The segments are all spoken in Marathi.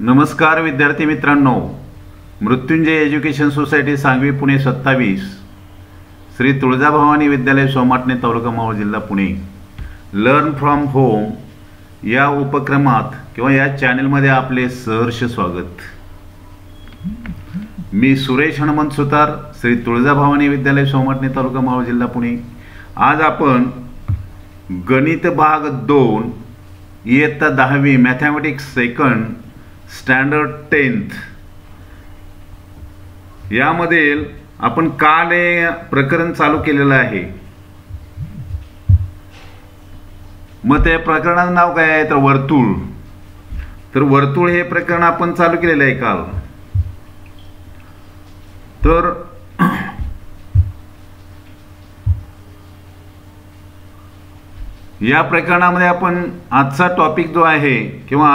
नमस्कार विद्यार्थी मित्रांनो, मृत्युंजय एज्युकेशन सोसायटी सांगवी पुणे 27, श्री तुळजाभवानी विद्यालय सोमाटणे तालुका मावळ जिल्हा पुणे, लर्न फ्रॉम होम या उपक्रमात किंवा या चॅनलमध्ये आपले सहर्ष स्वागत। मी सुरेश हनुमंत सुतार, श्री तुळजाभवानी विद्यालय सोमाटणे तालुका मावळ जिल्हा पुणे। आज आपण गणित भाग 2 इयत्ता 10वी मॅथमॅटिक्स सेकंड स्टँडर्ड 10th यामधील आपण काल हे प्रकरण चालू केलेलं आहे। मग त्या प्रकरणाचं नाव काय आहे तर वर्तुळ। तर वर्तुळ हे प्रकरण आपण चालू केलेलं आहे काल। तर या प्रकरणामध्ये आपण आजचा टॉपिक जो आहे किंवा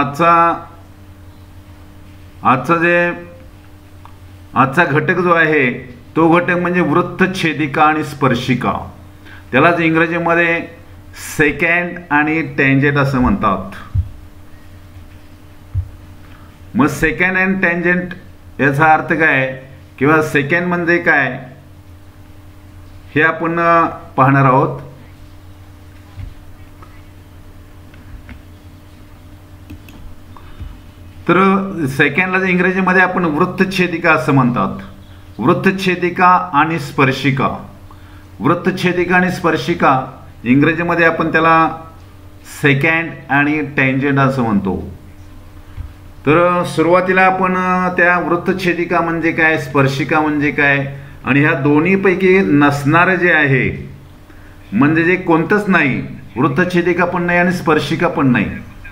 आजचा घटक जो आहे तो घटक म्हणजे वृत्तछेदिका आणि स्पर्शिका। त्यालाच इंग्रजीमध्ये सेकंड आणि टेंजेंट असं म्हणतात। मग सेकंड अँड टेंजेंट याचा अर्थ काय किंवा सेकंड म्हणजे काय हे आपण पाहणार आहोत। तर सेकंडला इंग्रजीमध्ये आपण वृत्तछेदिका असं म्हणतात। वृत्तछेदिका आणि स्पर्शिका, वृत्तछेदिका आणि स्पर्शिका इंग्रजीमध्ये आपण त्याला सेकंड आणि टेंजेंट असं म्हणतो। तर सुरुवातीला आपण त्या वृत्तछेदिका म्हणजे काय, स्पर्शिका म्हणजे काय आणि ह्या दोन्हीपैकी नसणारे जे आहे म्हणजे जे कोणतंच नाही, वृत्तछेदिका पण नाही आणि स्पर्शिका पण नाही।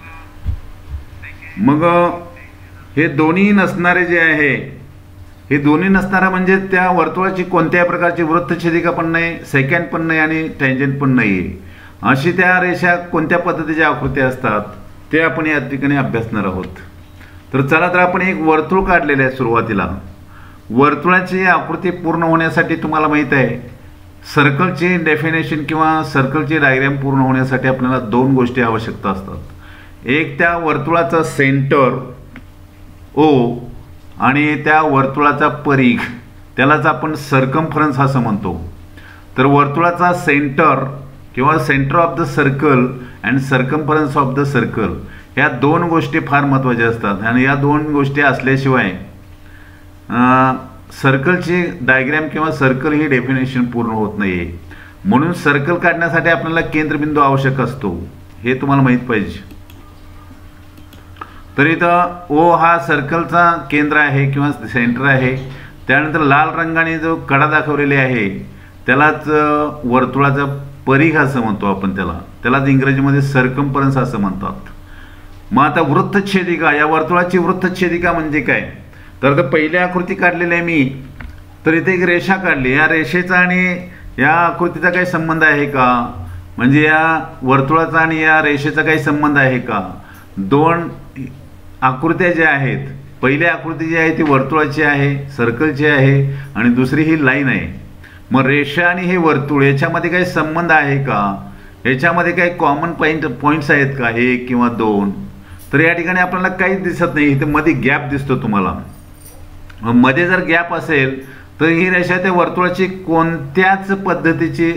मग हे दोन्ही नसणारे जे आहे, हे दोन्ही नसणारा म्हणजे त्या वर्तुळाची कोणत्याही प्रकारची वृत्तछेदिका पण नाही, सेकंड पण नाही आणि टेंजेंट पण नाही, अशी त्या रेषा कोणत्या पद्धतीच्या आकृत्या असतात ते आपण या ठिकाणी अभ्यासणार आहोत। तर चला, तर आपण एक वर्तुळ काढलेले आहे। सुरुवातीला वर्तुळाची आकृती पूर्ण होण्यासाठी तुम्हाला माहित आहे सर्कलची डेफिनेशन किंवा सर्कलची डायग्राम पूर्ण होण्यासाठी आपल्याला दोन गोष्टी आवश्यकता असतात। एक त्या वर्तुळाचा सेंटर ओ आणि त्या वर्तुळाचा परिघ, त्यालाच आपण सर्कम्फरन्स असं म्हणतो। तर वर्तुळाचा सेंटर किंवा centre of the circle and circumference of the circle ह्या दोन गोष्टी फार महत्त्वाच्या असतात आणि या दोन गोष्टी असल्याशिवाय सर्कलची डायग्राम किंवा सर्कल ही डेफिनेशन पूर्ण होत नाही। म्हणून सर्कल काढण्यासाठी आपल्याला केंद्रबिंदू आवश्यक असतो, हे तुम्हाला माहीत पाहिजे। तर इथं ओ हा सर्कलचा केंद्र आहे किंवा सेंटर आहे। त्यानंतर लाल रंगाने जो कडा दाखवलेली आहे त्यालाच वर्तुळाचा परिघ असं म्हणतो आपण, त्यालाच इंग्रजीमध्ये सर्कम्फरन्स असं म्हणतात। मग आता वृत्तछेदिका, या वर्तुळाची वृत्तछेदिका म्हणजे काय तर पहिली आकृती काढलेली आहे मी। तर इथे एक रेषा काढली, या रेषेचा आणि या आकृतीचा काही संबंध आहे का, म्हणजे या वर्तुळाचा आणि या रेषेचा काही संबंध आहे का। दोन आकृत्या ज्या आहेत, पहिली आकृती जी आहे ती वर्तुळाची आहे, सर्कलची आहे आणि दुसरी ही लाईन आहे। मग रेषा आणि हे वर्तुळ याच्यामध्ये काही संबंध आहे का, याच्यामध्ये काही कॉमन पॉईंट्स आहेत का, एक किंवा दोन। तर या ठिकाणी आपल्याला काहीच दिसत नाही, इथे मध्ये गॅप दिसतो तुम्हाला। मध्ये जर गॅप असेल तर ही रेषा त्या वर्तुळाची कोणत्याच पद्धतीची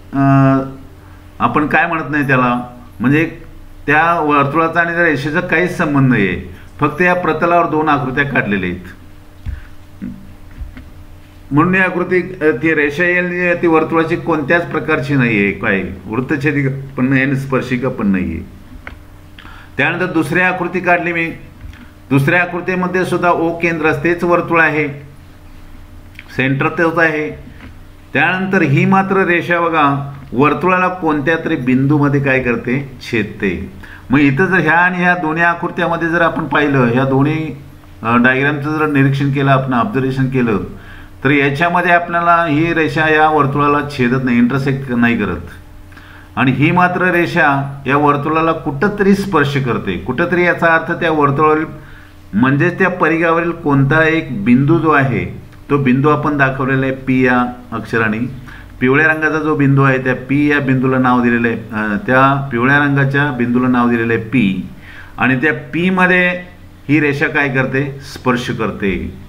आपण काय म्हणत नाही त्याला, म्हणजे त्या वर्तुळाचा आणि त्या रेषेचा काहीच संबंध नाही आहे, फक्त या प्रतलावर दोन आकृत्या काढलेल्या आहेत। म्हणून ही आकृती, ती रेषा येईल ती वर्तुळाची कोणत्याच प्रकारची नाही आहे, काय वृत्तछेदिका पण नाही आणि स्पर्शिका पण नाही आहे। त्यानंतर दुसरी आकृती काढली मी, दुसऱ्या आकृतीमध्ये सुद्धा ओ केंद्र तेच वर्तुळ आहे, सेंटर तेच आहे। त्यानंतर ही मात्र रेषा बघा वर्तुळाला कोणत्या तरी बिंदूमध्ये काय करते, छेदते। मग इथं जर ह्या आणि ह्या दोन्ही आकृत्यामध्ये जर आपण पाहिलं, ह्या दोन्ही डायग्रामचं जर निरीक्षण केलं, आपण ऑब्झर्वेशन केलं तर याच्यामध्ये आपल्याला ही रेषा या वर्तुळाला छेदत नाही, इंटरसेक्ट नाही करत, आणि ही मात्र रेषा या वर्तुळाला कुठंतरी स्पर्श करते। कुठंतरी याचा अर्थ त्या वर्तुळावरील म्हणजे त्या परिघावरील कोणता एक बिंदू जो आहे तो बिंदू आपण दाखवलेला आहे पी या अक्षराने। पिवळ्या रंगाचा जो बिंदू आहे त्या पी या बिंदूला नाव दिलेलं आहे, त्या पिवळ्या रंगाच्या बिंदूला नाव दिलेलं आहे पी, आणि त्या पी मध्ये ही रेषा काय करते, स्पर्श करते.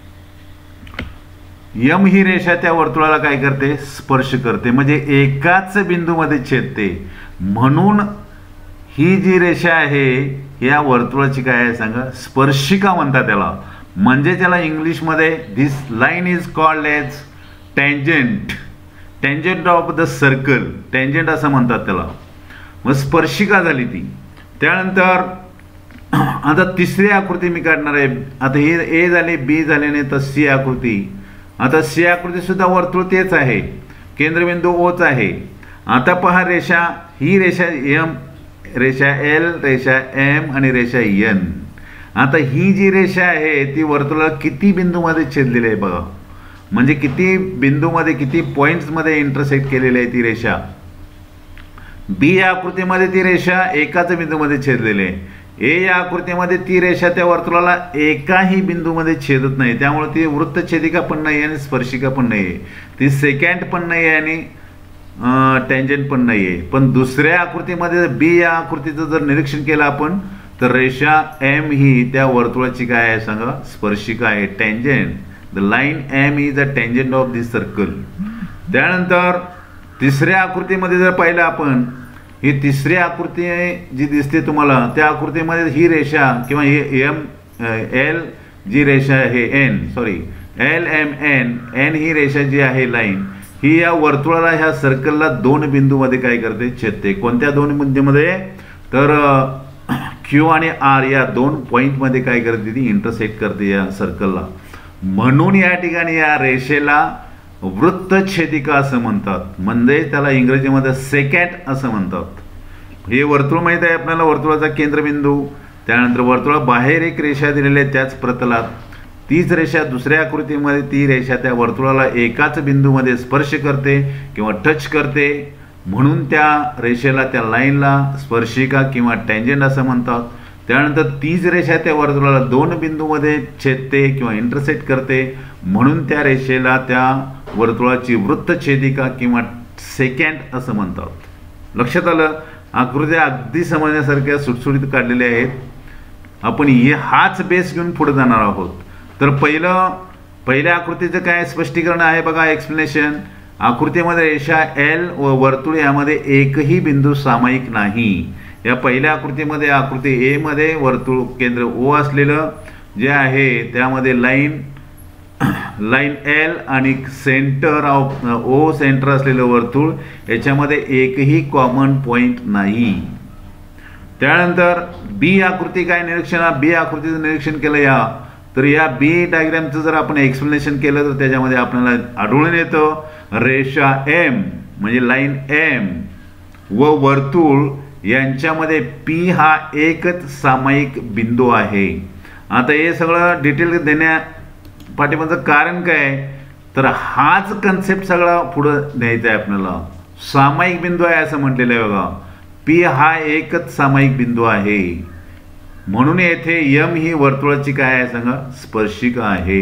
यम ही रेषा त्या वर्तुळाला काय करते, स्पर्श करते, म्हणजे एकाच बिंदूमध्ये छेदते. म्हणून ही जी रेषा आहे या वर्तुळाची काय आहे सांगा, स्पर्शिका म्हणतात त्याला. म्हणजे त्याला इंग्लिशमध्ये this line is called as tangent, tangent of the circle, tangent असं म्हणतात त्याला. मग स्पर्शिका झाली ती. त्यानंतर आता तिसरी आकृती मी काढणार आहे. आता ही ए झाली, बी झाली, नाही तर सी आकृती. आता सी आकृती सुद्धा वर्तुळ तेच आहे, केंद्रबिंदू ओच आहे. आता पहा रेषा, ही रेषा एम, रेषा एल, रेषा एम आणि रेषा एन. आता ही जी रेषा आहे ती वर्तुळाला किती बिंदूमध्ये छेदलेली आहे बघा, म्हणजे किती बिंदूमध्ये, किती पॉईंट्समध्ये इंटरसेक्ट केलेली आहे ती रेषा. बी या आकृतीमध्ये ती रेषा एकाच बिंदूमध्ये छेदलेली आहे. ए या आकृतीमध्ये ती रेषा त्या वर्तुळाला एकाही बिंदूमध्ये छेदत नाही, त्यामुळे ती वृत्तछेदिका पण नाही आणि स्पर्शिका पण नाही आहे. ती सेकंड पण नाही आहे आणि टँजंट पण नाही आहे. पण दुसऱ्या आकृतीमध्ये बी या आकृतीचं जर निरीक्षण केलं आपण तर रेषा एम ही त्या वर्तुळाची काय आहे सांगा, स्पर्शिका आहे, tangent. The line M is a tangent of this circle. त्यानंतर तिसऱ्या आकृतीमध्ये जर पाहिलं आपण, ही तिसरी आकृती जी दिसते तुम्हाला त्या आकृतीमध्ये ही रेषा किंवा ही एम एल जी रेषा आहे, N sorry L M N, N ही रेषा जी आहे लाईन, ही या वर्तुळाला, ह्या सर्कलला दोन बिंदूमध्ये काय करते, छेदते. कोणत्या दोन बिंदूमध्ये तर क्यू आणि आर या दोन पॉईंटमध्ये काय करते, ती इंटरसेक्ट करते या सर्कलला. म्हणून या ठिकाणी या रेषेला वृत्तछेदिका असं म्हणतात, म्हणजे त्याला इंग्रजीमध्ये सेकंड असं म्हणतात. हे वर्तुळ माहीत आहे आपल्याला, वर्तुळाचा केंद्रबिंदू. त्यानंतर वर्तुळाबाहेर एक रेषा दिलेली आहे त्याच प्रतलात, तीच रेषा दुसऱ्या आकृतीमध्ये ती रेषा त्या वर्तुळाला एकाच बिंदूमध्ये स्पर्श करते किंवा टच करते. म्हणून त्या रेषेला, त्या लाईनला स्पर्शिका किंवा टँजंट असं म्हणतात. त्यानंतर तीच रेषा त्या वर्तुळाला दोन बिंदूमध्ये छेदते किंवा इंटरसेक्ट करते, म्हणून त्या रेषेला, त्या वर्तुळाची वृत्तछेदिका किंवा सेकंड असं म्हणतात. लक्षात आलं? आकृत्या अगदी समजण्यासारख्या सुटसुटीत काढलेल्या आहेत. आपण हाच बेस घेऊन पुढे जाणार आहोत. तर पहिल्या आकृतीचं काय स्पष्टीकरण आहे बघा, एक्सप्लेनेशन. आकृतीमध्ये रेषा एल व वर्तुळ यामध्ये एकही बिंदू सामायिक नाही. या पहिल्या आकृतीमध्ये, आकृती ए मध्ये वर्तुळ केंद्र ओ असलेलं जे आहे त्यामध्ये लाईन एल आणि सेंटर ऑफ ओ सेंटर असलेलं वर्तुळ, याच्यामध्ये एकही कॉमन पॉइंट नाही. त्यानंतर बी आकृती काय निरीक्षण, बी आकृतीचं निरीक्षण केलं या, तर या बी डायग्रामचं जर आपण एक्सप्लेनेशन केलं तर त्याच्यामध्ये आपल्याला आढळून येतं रेषा एम म्हणजे लाईन एम व वर्तुळ यांच्यामध्ये पी हा एकच सामायिक बिंदू आहे. आता हे सगळं डिटेल देण्या पाठीमागचं कारण काय, तर हाच कन्सेप्ट सगळा पुढं न्यायचा आहे आपल्याला. सामायिक बिंदू आहे असं म्हटलेलं आहे बघा, पी हा एकच सामायिक बिंदू आहे. म्हणून येथे यम ही वर्तुळाची काय आहे सांगा, स्पर्शिका आहे.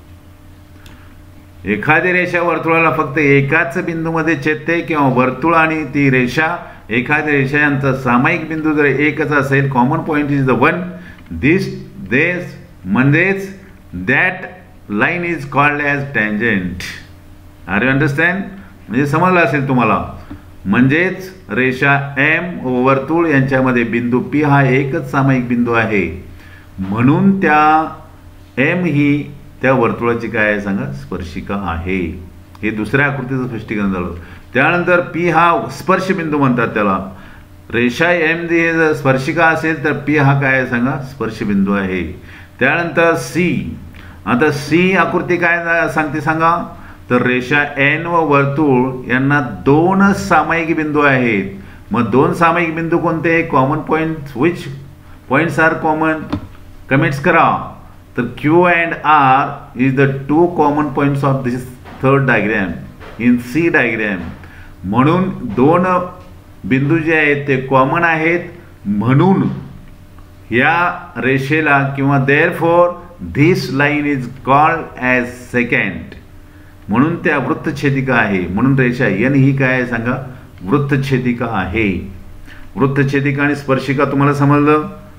एखादी रेषा वर्तुळाला फक्त एकाच बिंदूमध्ये छेदते किंवा वर्तुळ आणि ती रेषा, एखादी रेषा यांचा सामायिक बिंदू जर एकच असेल, common point is the one, this म्हणजेच that line is called as tangent. Are you understand? म्हणजे समजलं असेल तुम्हाला. म्हणजेच रेषा एम व वर्तुळ यांच्यामध्ये बिंदू पी हा एकच सामायिक बिंदू आहे, म्हणून त्या एम ही त्या वर्तुळाची काय आहे सांगा, स्पर्शिका आहे. हे दुसऱ्या आकृतीचं स्पष्टीकरण झालं. त्यानंतर पी हा स्पर्श बिंदू म्हणतात त्याला. रेषा एम जी स्पर्शिका असेल तर पी हा काय आहे सांगा, स्पर्श बिंदू आहे. त्यानंतर सी. आता सी आकृती काय सांगते सांगा, तर रेषा एन व वर्तुळ यांना दोन सामायिक बिंदू आहेत. मग दोन सामायिक बिंदू कोणते, common point, which points are common, comments करा. तर Q and R is the two common points of this third diagram in C diagram. म्हणून दोन बिंदू जे आहेत ते कॉमन आहेत, म्हणून या रेषेला किंवा therefore this line is called as second, म्हणून त्या वृत्तछेदिका आहे. म्हणून रेषा एन ही काय आहे सांगा, वृत्तछेदिका आहे. वृत्तछेदिका आणि स्पर्शिका तुम्हाला समजलं.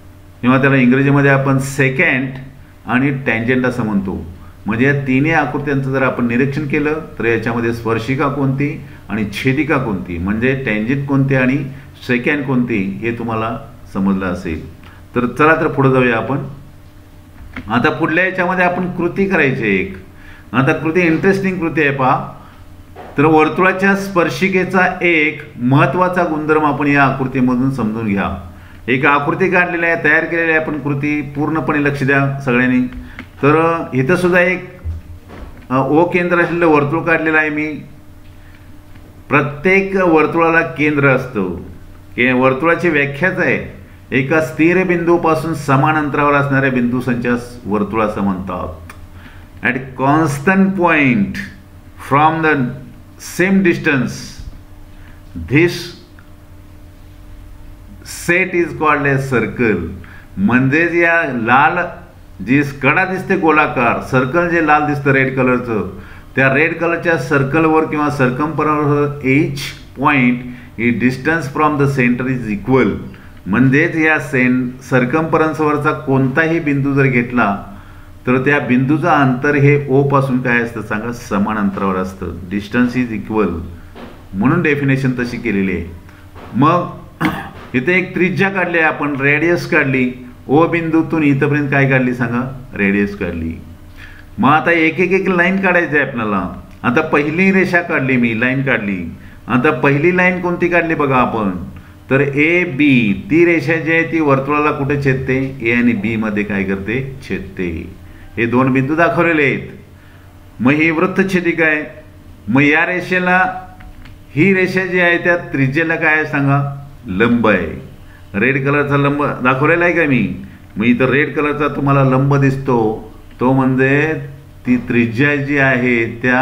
किंवा त्याला इंग्रजीमध्ये आपण सेकंड आणि टँजंट असं म्हणतो. म्हणजे या तिन्ही आकृत्यांचं जर आपण निरीक्षण केलं तर याच्यामध्ये स्पर्शिका कोणती आणि छेदिका कोणती, म्हणजे टँजंट कोणते आणि सेकंड कोणती हे तुम्हाला समजलं असेल. तर चला तर पुढे जाऊया आपण. आता पुढल्या याच्यामध्ये आपण कृती करायची एक. आता कृती इंटरेस्टिंग कृती आहे पहा. तर वर्तुळाच्या स्पर्शिकेचा एक महत्त्वाचा गुणधर्म आपण या आकृतीमधून समजून घ्या. एक आकृती काढलेली आहे, तयार केलेली आहे आपण कृती. पूर्णपणे लक्ष द्या सगळ्यांनी. तर इथं सुद्धा एक ओ केंद्र असलेलं वर्तुळ काढलेलं आहे मी. प्रत्येक वर्तुळाला केंद्र असतं. वर्तुळाची व्याख्याच आहे एका स्थिर बिंदूपासून समान अंतरावर असणाऱ्या बिंदू संचास वर्तुळ असं म्हणतात. At constant point from the same distance this set is called a circle. म्हणजेच या लाल जी कडा दिसते गोलाकार, सर्कल जे लाल दिसतं रेड कलरचं, त्या रेड कलरच्या सर्कलवर किंवा सर्कम्फरन्सवर एच पॉइंट ही distance from the centre is equal. म्हणजेच या सर्कम्फरन्सवरचा कोणताही बिंदू जर घेतला तर त्या बिंदूचं अंतर हे ओ पासून काय असतं सांगा, समान अंतरावर असतं. डिस्टन्स इज इक्वल म्हणून डेफिनेशन तशी केलेली आहे. मग इथे एक त्रिज्या काढली आहे आपण, रेडियस काढली. ओ बिंदूतून इथपर्यंत काय काढली सांगा, रेडियस काढली. मग आता एक एक एक लाईन काढायची आहे आपल्याला. आता पहिली रेषा काढली मी, लाईन काढली. आता पहिली लाईन कोणती काढली बघा आपण, तर ए बी. ती रेषा जी आहे ती वर्तुळाला कुठे छेदते, ए आणि बी मध्ये काय करते, छेदते. हे दोन बिंदू दाखवलेले आहेत. मग ही वृत्तछेदिका आहे. मग या रेषेला, ही रेषा जी आहे त्या त्रिज्येला काय आहे सांगा, लंब आहे. रेड कलरचा लंब दाखवलेला आहे का मी. मग इथं रेड कलरचा तुम्हाला लंब दिसतो, तो म्हणजे ती त्रिज्या जी आहे त्या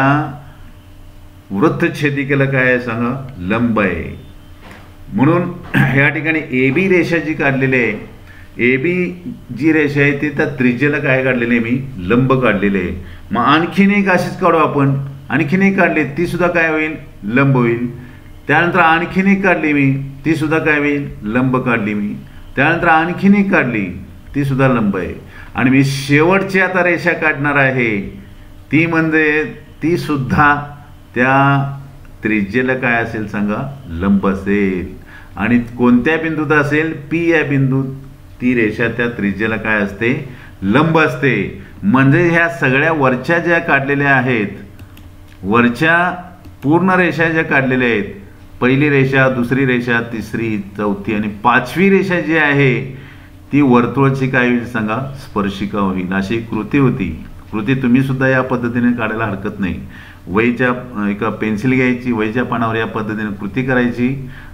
वृत्तछेदिकेला काय आहे सांगा, लंब आहे. म्हणून या ठिकाणी ए बी रेषा जी काढलेली आहे, ए बी जी रेषा आहे ती त्या त्रिज्येला काय काढलेली आहे मी, लंब काढलेले आहे. मग आणखीन एक अशीच काढू आपण. आणखीन एक काढली, ती सुद्धा काय होईल, लंब होईल. त्यानंतर आणखीन एक काढली मी, ती सुद्धा काय होईल, लंब काढली मी. त्यानंतर आणखीन एक काढली, ती सुद्धा लंब आहे. आणि मी शेवटची आता रेषा काढणार आहे, ती म्हणजे ती सुद्धा त्या त्रिज्येला काय असेल सांगा, लंब असेल. आणि कोणत्या बिंदूत असेल, पी या बिंदूत ती रेषा त्या त्रिज्येला काय असते, लंब असते. म्हणजे ह्या सगळ्या वरच्या ज्या काढलेल्या आहेत, वरच्या पूर्ण रेषा ज्या काढलेल्या आहेत, पहिली रेषा, दुसरी रेषा, तिसरी, चौथी आणि पाचवी रेषा जी आहे ती वर्तुळाची काय होईल सांगा, स्पर्शिका होईल. अशी कृती होती. कृती तुम्ही सुद्धा या पद्धतीने काढायला हरकत नाही. वहीच्या एका पेन्सिल घ्यायची, वहीच्या पानावर या पद्धतीने कृती करायची.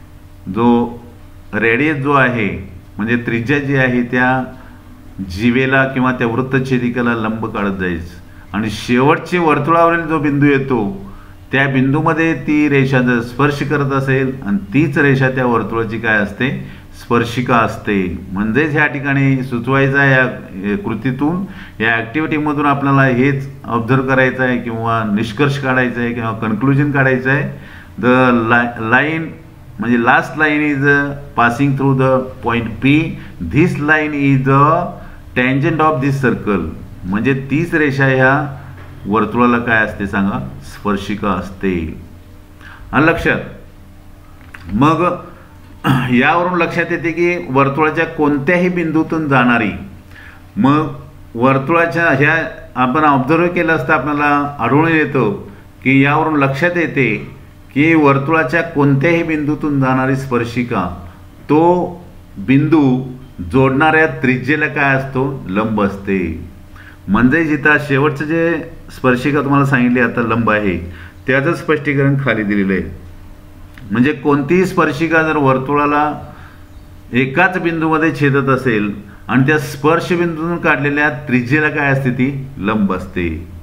जो रेडियस जो आहे म्हणजे त्रिज्या जी आहे त्या जीवेला किंवा त्या वृत्तछेदिकेला लंब काढत जायचं. आणि शेवटची वर्तुळावरील जो बिंदू येतो त्या बिंदूमध्ये ती रेषा जर स्पर्श करत असेल आणि तीच रेषा त्या वर्तुळाची काय असते, स्पर्शिका असते. म्हणजेच ह्या ठिकाणी सुचवायचं आहे, या कृतीतून, या ॲक्टिव्हिटीमधून आपल्याला हेच ऑब्झर्व करायचं आहे किंवा निष्कर्ष काढायचा आहे किंवा कन्क्लुजन काढायचं आहे. द लाईन म्हणजे last line is passing through the point P. This line is a tangent of this circle. म्हणजे तीच रेषा ह्या वर्तुळाला काय असते सांगा, स्पर्शिका असते. आणि लक्षात, मग यावरून लक्षात येते की वर्तुळाच्या कोणत्याही बिंदूतून जाणारी, मग वर्तुळाच्या ह्या आपण ऑब्झर्व केलं असता आपल्याला आढळून येतं की यावरून लक्षात येते की वर्तुळाच्या कोणत्याही बिंदूतून जाणारी स्पर्शिका तो बिंदू जोडणाऱ्या त्रिज्येला काय असतो, लंब असते. म्हणजे जिथं शेवटचं जे स्पर्शिका तुम्हाला सांगितली आता लंब आहे त्याचं स्पष्टीकरण खाली दिलेलं आहे. म्हणजे कोणतीही स्पर्शिका जर वर्तुळाला एकाच बिंदूमध्ये छेदत असेल आणि त्या स्पर्श बिंदूतून काढलेल्या त्रिज्येला काय असते, ती लंब असते.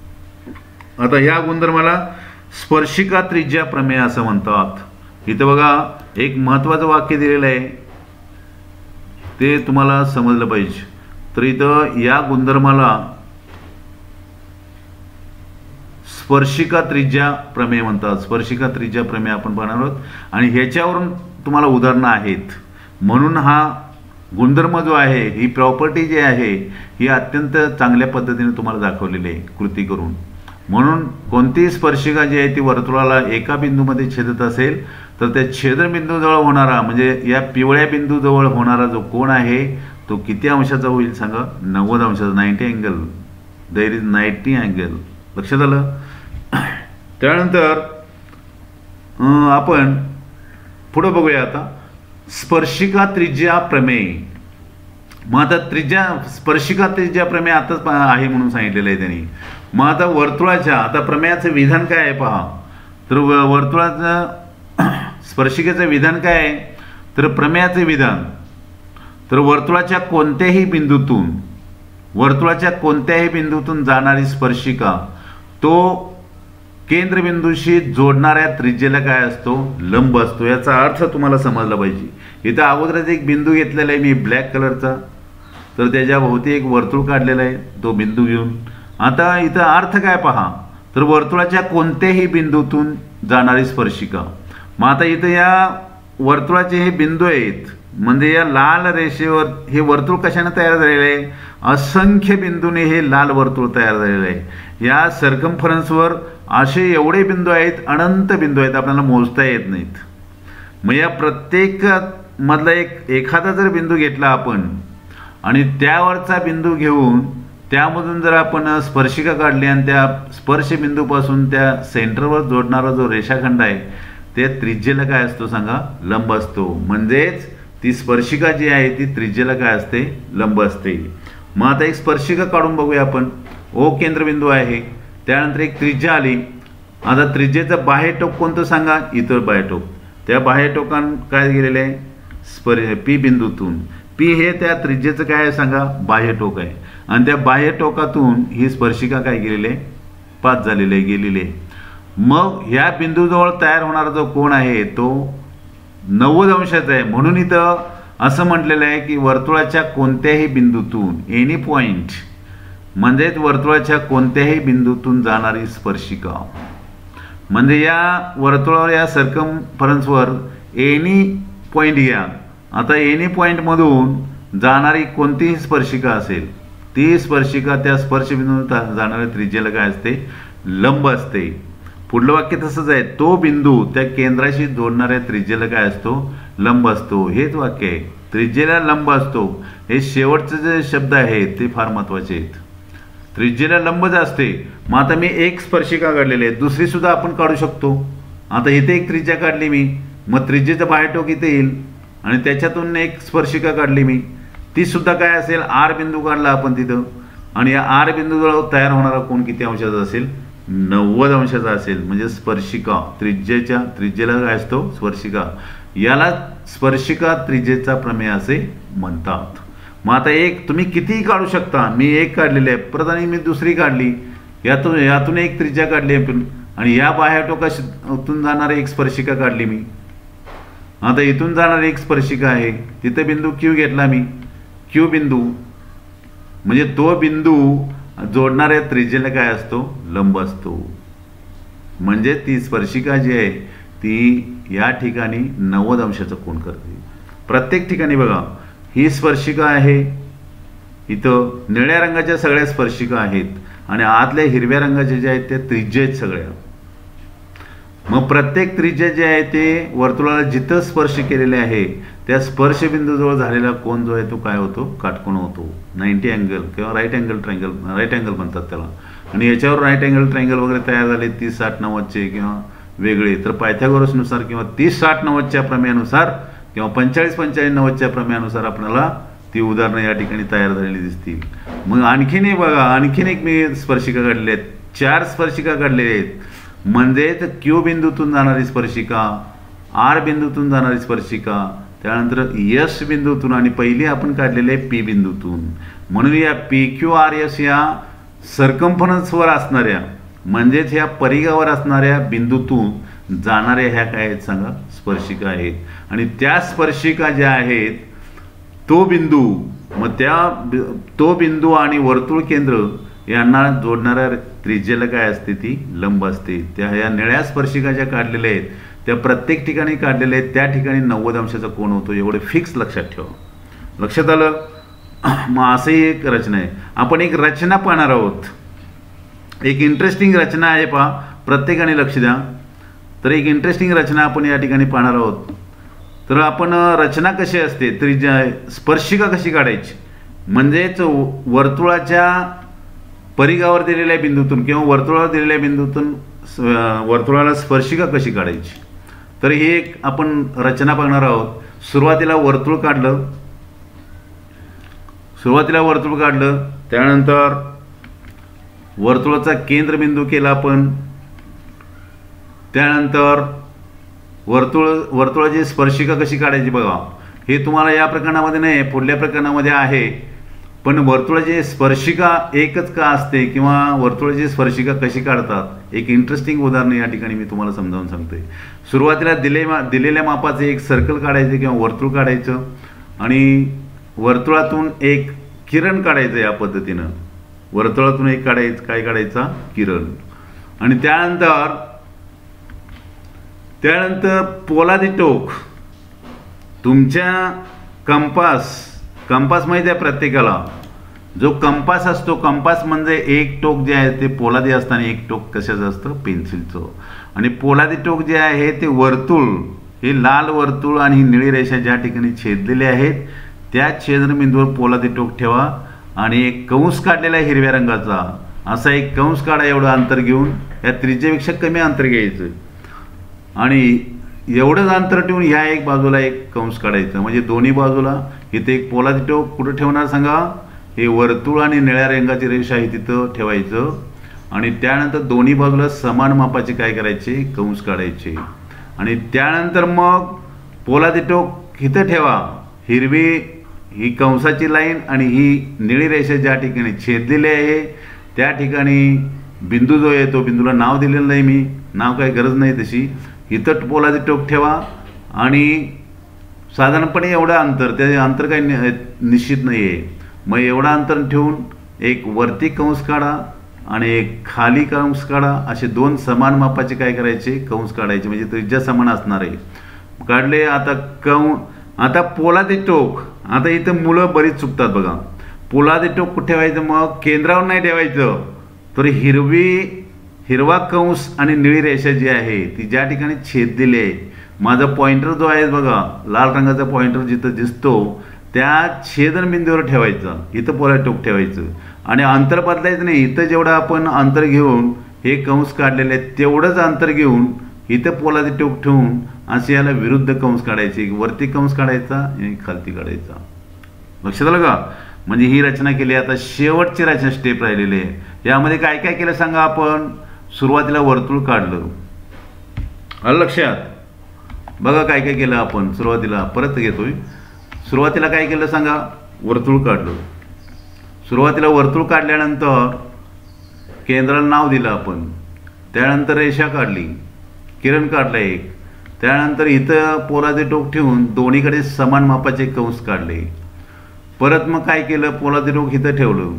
आता ह्या गुणधर्माला स्पर्शिका त्रिज्या प्रमेय असं म्हणतात. इथं बघा एक महत्त्वाचं वाक्य दिलेलं आहे, ते तुम्हाला समजलं पाहिजे. तर इथं या गुणधर्माला स्पर्शिका त्रिज्या प्रमेय म्हणतात. स्पर्शिका त्रिज्या प्रमेय आपण पाहणार आहोत आणि ह्याच्यावरून तुम्हाला उदाहरणं आहेत. म्हणून हा गुणधर्म जो आहे, ही प्रॉपर्टी जी आहे, ही अत्यंत चांगल्या पद्धतीने तुम्हाला दाखवलेली आहे कृती करून. म्हणून कोणतीही स्पर्शिका जी आहे ती वर्तुळाला एका बिंदूमध्ये छेदत असेल तर त्या छेदबिंदूजवळ होणारा, म्हणजे या पिवळ्या बिंदूजवळ होणारा जो कोण आहे तो किती अंशाचा होईल सांगा? 90 अंशाचा. 90 अँगल. There is 90 angle. लक्षात आलं? त्यानंतर आपण पुढे बघूया आता स्पर्शिका त्रिज्या प्रमेय. मग आता स्पर्शिका त्रिज्या प्रमेय आताच आहे म्हणून सांगितलेलं आहे त्यांनी. मग आता वर्तुळाच्या, आता प्रमेयाचं विधान काय आहे पहा. तर वर्तुळाचं स्पर्शिकेचं विधान काय आहे? तर प्रमेयाचे विधान, तर वर्तुळाच्या कोणत्याही बिंदूतून जाणारी स्पर्शिका तो केंद्रबिंदूशी जोडणाऱ्या त्रिज्येला काय असतो? लंब असतो. याचा अर्थ तुम्हाला समजला पाहिजे. इथं अगोदरच एक बिंदू घेतलेला आहे मी ब्लॅक कलरचा, तर त्याच्या भोवती एक वर्तुळ काढलेला आहे तो बिंदू घेऊन. आता इथं अर्थ काय पहा, तर वर्तुळाच्या कोणत्याही बिंदूतून जाणारी स्पर्शिका. मग आता इथं या वर्तुळाचे हे बिंदू आहेत, म्हणजे या लाल रेषेवर हे वर्तुळ कशाने तयार झालेलं आहे? असंख्य बिंदूने हे लाल वर्तुळ तयार झालेलं आहे. या सर्कम्फरन्सवर असे एवढे बिंदू आहेत, अनंत बिंदू आहेत, आपल्याला मोजता येत नाहीत. मग या प्रत्येक मधला एखादा जर बिंदू घेतला आपण आणि त्यावरचा बिंदू घेऊन त्यामधून जर आपण स्पर्शिका काढली आणि त्या स्पर्शबिंदूपासून त्या सेंटरवर जोडणारा जो रेषाखंड आहे त्या त्रिज्येला काय असतो सांगा? लंब असतो. म्हणजेच ती स्पर्शिका जी आहे ती त्रिज्येला काय असते? लंब असते. मग आता एक स्पर्शिका काढून बघूया आपण. ओ केंद्रबिंदू आहे, त्यानंतर एक त्रिज्या आली. आता त्रिज्येचं बाह्य टोक कोणतं सांगा? इतर बाह्य टोक. त्या बाह्य टोकान काय गेलेलं आहे? पी बिंदूतून. पी हे त्या त्रिज्येचं काय आहे सांगा? बाह्य टोक आहे. आणि त्या बाह्य टोकातून ही स्पर्शिका काय गेलेली आहे? पास झालेली आहे, गेलेली आहे. मग ह्या बिंदूजवळ तयार होणारा जो कोण आहे तो 90 अंशाचा आहे. म्हणून इथं असं म्हटलेलं आहे की वर्तुळाच्या कोणत्याही बिंदूतून, एनी पॉइंट, म्हणजेच वर्तुळाच्या कोणत्याही बिंदूतून जाणारी स्पर्शिका. म्हणजे या वर्तुळावर, या सर्कम्फरन्सवर एनी पॉइंट घ्या. आता एनी पॉइंटमधून जाणारी कोणतीही स्पर्शिका असेल, ती स्पर्शिका त्या स्पर्शबिंदूतून जाणाऱ्या त्रिज्येला काय असते? लंब असते. पुढलं वाक्य तसंच आहे. तो बिंदू त्या केंद्राशी जोडणाऱ्या त्रिज्येला काय असतो? लंब असतो. हेच वाक्य आहे. त्रिज्येला लंब असतो. हे शेवटचे जे शब्द आहेत ते फार महत्त्वाचे आहेत. त्रिज्येला लंबच असते. मग आता मी एक स्पर्शिका काढलेली आहे, दुसरी सुद्धा आपण काढू शकतो. आता इथे एक त्रिज्या काढली मी, मग त्रिज्येचं बाह्य टोक इथे येईल आणि त्याच्यातून एक स्पर्शिका काढली मी, ती सुद्धा काय असेल? आर बिंदू काढला आपण तिथं, आणि या आर बिंदूजवळ तयार होणारा कोण किती अंशाचा असेल? 90 अंशाचा असेल. म्हणजे स्पर्शिका त्रिज्येला काय असतो? स्पर्शिका. याला स्पर्शिका त्रिज्येचा प्रमेय असे म्हणतात. मग आता एक तुम्ही कितीही काढू शकता. मी एक काढलेली आहे, परत आणि मी दुसरी काढली, यातून एक त्रिज्या काढली आपण, आणि या बाह्य टोकातून जाणारी एक स्पर्शिका काढली मी. आता इथून जाणारी एक स्पर्शिका आहे, तिथे बिंदू क्यू घेतला मी. क्यू बिंदू म्हणजे तो बिंदू जोडणाऱ्या त्रिज्येला काय असतो? लंब असतो. म्हणजे ती स्पर्शिका जी आहे ती या ठिकाणी 90 अंशाचा कोन करते. प्रत्येक ठिकाणी बघा, ही स्पर्शिका आहे, इथं निळ्या रंगाच्या सगळ्या स्पर्शिका आहेत आणि आतल्या हिरव्या रंगाच्या ज्या आहेत त्या त्रिज्या आहेत सगळ्या. मग प्रत्येक त्रिज्या जे आहे ते वर्तुळाला जिथं स्पर्श केलेले आहे त्या स्पर्शबिंदूजवळ झालेला कोन जो आहे तो काय होतो? काटकोन होतो. 90 अँगल किंवा राईट अँगल म्हणतात त्याला. आणि याच्यावर राईट अँगल ट्रायंगल वगैरे तयार झाले 30, 60, 90चे किंवा वेगळे. तर पायथागोरसनुसार किंवा 30, 60, 90च्या प्रमेयानुसार किंवा 45, 45, 90च्या प्रमेयानुसार आपल्याला ती उदाहरणं या ठिकाणी तयार झालेली दिसतील. मग आणखीन एक बघा, आणखीन एक मी स्पर्शिका काढलेल्या आहेत, 4 स्पर्शिका काढलेल्या आहेत. म्हणजेच क्यू बिंदूतून जाणारी स्पर्शिका, आर बिंदूतून जाणारी स्पर्शिका, त्यानंतर एस बिंदूतून, आणि पहिली आपण काढलेले आहे पी बिंदूतून. म्हणून या पी क्यू आर एस या सर्कम्फरन्सवर असणाऱ्या, म्हणजेच ह्या परिघावर असणाऱ्या बिंदूतून जाणाऱ्या ह्या काय आहेत सांगा? स्पर्शिका आहेत. आणि त्या स्पर्शिका ज्या आहेत तो बिंदू, मग तो बिंदू आणि वर्तुळ केंद्र यांना जोडणाऱ्या त्रिज्येला काय असते? ती लंब असते. त्या ह्या निळ्या स्पर्शिका ज्या काढलेल्या आहेत त्या प्रत्येक ठिकाणी काढलेल्या आहेत त्या ठिकाणी 90 अंशाचा कोन होतो. एवढे फिक्स लक्षात ठेवा. लक्षात आलं? मग असंही एक रचना आहे. आपण एक रचना पाहणार आहोत. एक इंटरेस्टिंग रचना आहे पहा, प्रत्येकाने लक्ष द्या. तर एक इंटरेस्टिंग रचना आपण या ठिकाणी पाहणार आहोत. तर आपण रचना कशी असते, त्रिज्या स्पर्शिका कशी काढायची, म्हणजेच वर्तुळाच्या परिघावर दिलेल्या बिंदूतून किंवा वर्तुळावर दिलेल्या बिंदूतून वर्तुळाला स्पर्शिका कशी काढायची. तर ही एक आपण रचना पाहणार आहोत. सुरुवातीला वर्तुळ काढलं, त्यानंतर वर्तुळाचा केंद्रबिंदू केला आपण. त्यानंतर वर्तुळाची स्पर्शिका कशी काढायची बघा. हे तुम्हाला या प्रकरणामध्ये नाही, पुढल्या प्रकरणामध्ये आहे. पण वर्तुळाची स्पर्शिका एकच का असते किंवा वर्तुळाची स्पर्शिका कशी काढतात, एक इंटरेस्टिंग उदाहरण या ठिकाणी मी तुम्हाला समजावून सांगतोय. सुरुवातीला दिलेल्या मापाचे एक सर्कल काढायचे किंवा वर्तुळ काढायचं आणि वर्तुळातून एक किरण काढायचं. या पद्धतीनं वर्तुळातून एक काय काढायचा, किरण. आणि त्यानंतर पोलादी टोक. तुमच्या कंपास माहिती आहे प्रत्येकाला, जो कंपास असतो, कंपास म्हणजे एक टोक जे आहे ते पोलादी असतं आणि एक टोक कशाचं असतं, पेन्सिलचं. आणि पोलादी टोक जे आहे ते वर्तुळ, हे लाल वर्तुळ आणि ही निळी रेषा ज्या ठिकाणी छेदलेले आहेत त्या छेदनबिंदूवर पोलादी टोक ठेवा आणि एक कंस काढलेला हिरव्या रंगाचा, असा एक कंस काढा. एवढं अंतर घेऊन, या त्रिज्येपेक्षा कमी अंतर घ्यायचं आणि एवढंच अंतर ठेवून ह्या एक बाजूला एक कंस काढायचं. म्हणजे दोन्ही बाजूला इथे एक पोलादी टोक कुठं ठेवणार सांगा, हे वर्तुळ आणि निळ्या रंगाची रेषा आहे तिथं ठेवायचं. आणि त्यानंतर दोन्ही बाजूला समान मापाचे काय करायचे, कंस काढायचे. आणि त्यानंतर मग पोलादी टोक इथं ठेवा. हिरवी ही कंसाची लाईन आणि ही निळी रेषा ज्या ठिकाणी छेदलेली आहे त्या ठिकाणी बिंदू जो आहे तो बिंदूला नाव दिलेलं नाही, मी नाव काही गरज नाही तशी. इथं पोलादी टोक ठेवा आणि साधारणपणे एवढं अंतर, ते अंतर काही निश्चित नाही आहे. मग एवढं अंतर ठेवून एक वरती कंस काढा आणि एक खाली कंस काढा. असे दोन समान मापाचे काय करायचे, कंस काढायचे. म्हणजे त्रिज्या समान असणार आहे. काढले. आता पोलादी टोक. आता इथं मुलं बरीच चुकतात बघा. पोलादी टोक कुठे ठेवायचं, मग केंद्रावर नाही ठेवायचं, तर हिरवा कंस आणि निळी रेषा जी आहे ती ज्या ठिकाणी छेदलेली आहे, माझा पॉइंटर जो आहे बघा, लाल रंगाचा पॉइंटर जिथं दिसतो त्या छेदनबिंदूवर ठेवायचा. इथं पोलादी टोक ठेवायचं आणि अंतर बदलायचं नाही. इथं जेवढं आपण अंतर घेऊन हे कंस काढलेले आहेत तेवढंच अंतर घेऊन इथं पोलादी टोक ठेवून असे याला विरुद्ध कंस काढायचे. वरती कंस काढायचा आणि खालती काढायचा. लक्षात आलं का? म्हणजे ही रचना केली. आता शेवटची रचना स्टेप राहिलेली आहे. यामध्ये काय काय केलं सांगा. आपण सुरुवातीला वर्तुळ काढलं, आलं लक्षात? बघा काय काय केलं आपण सुरुवातीला. परत घेतोय. सुरुवातीला काय केलं सांगा, वर्तुळ काढलं. सुरुवातीला वर्तुळ काढल्यानंतर केंद्राला नाव दिलं आपण. त्यानंतर रेषा काढली, किरण काढलं एक. त्यानंतर इथं पोलादी टोक ठेवून दोन्हीकडे समान मापाचे कंस काढले. परत मग काय केलं, पोलादी टोक इथं ठेवलं,